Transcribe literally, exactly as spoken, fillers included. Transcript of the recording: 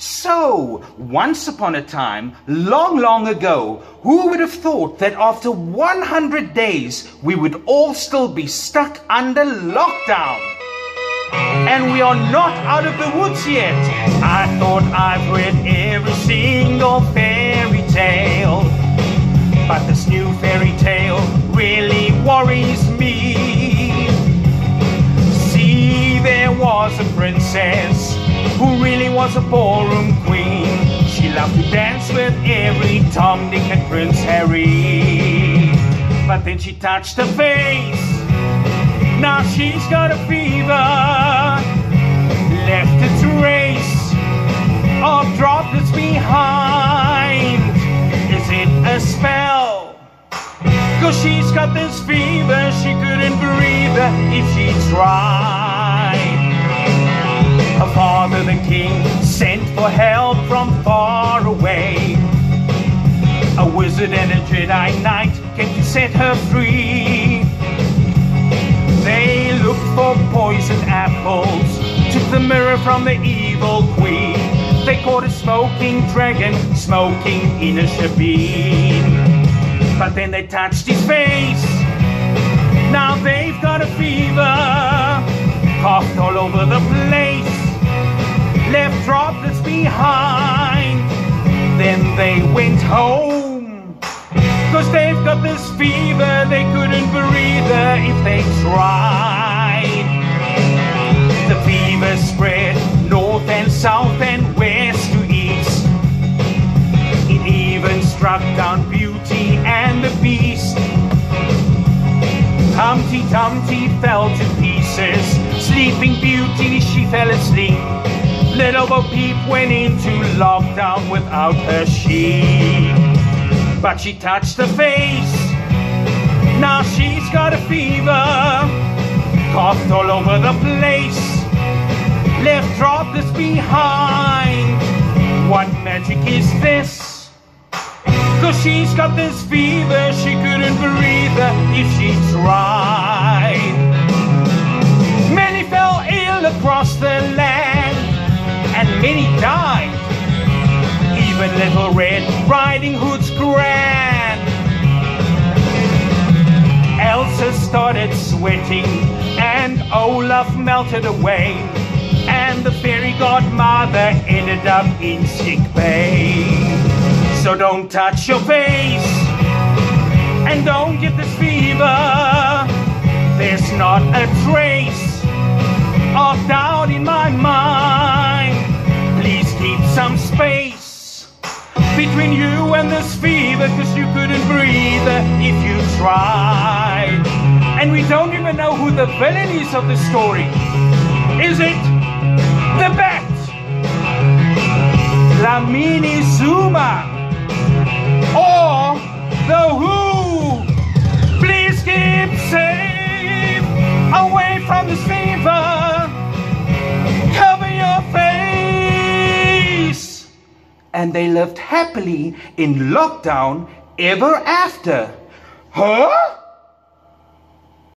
So, once upon a time, long, long ago, who would have thought that after one hundred days, we would all still be stuck under lockdown? And we are not out of the woods yet. I thought I've read every single fairy tale, but this new fairy tale really worries me. See, there was a princess who really was a ballroom queen. She loved to dance with every Tom, Dick and Prince Harry. But then she touched her face. Now she's got a fever, left its trace of droplets behind. Is it a spell? Cause she's got this fever, she couldn't breathe if she tried. Her father, the king, sent for help from far away. A wizard and a Jedi Knight came to set her free. They looked for poisoned apples, took the mirror from the evil queen. They caught a smoking dragon, smoking in a shebeen. But then they touched his face. Now they've got a fever, coughed all over the place, left droplets behind. Then they went home, cause they've got this fever, they couldn't breathe if they tried. The fever spread north and south and west to east. It even struck down Beauty and the Beast. Humpty Dumpty fell to pieces. Sleeping Beauty, she fell asleep. Little Bo Peep went into lockdown without her sheep. But she touched her face. Now she's got a fever, coughed all over the place, left droplets behind. What magic is this? Cause she's got this fever, she couldn't breathe if she tried. Many fell ill across the land, and many died. Even Little Red Riding Hood's grand. Elsa started sweating, and Olaf melted away, and the fairy godmother ended up in sick bay. So don't touch your face, and don't get this fever. There's not a trace of doubt in my mind. Please keep some space between you and this fever, cause you couldn't breathe if you tried. And we don't even know who the villain is of the story. Is it the bat? Dlamini Zuma? Or the Who? Please keep safe away from this fever. Cover your face. And they lived happily in lockdown ever after. Huh?